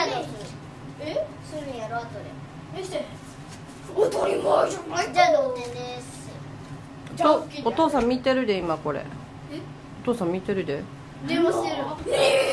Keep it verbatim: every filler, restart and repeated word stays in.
ゃあどうする？ え？ するやろ後で。 えして当たり前じゃないか。 じゃあ同点です。 じゃあお父さん見てるで今これ。 え？ お父さん見てるで。 電話してる。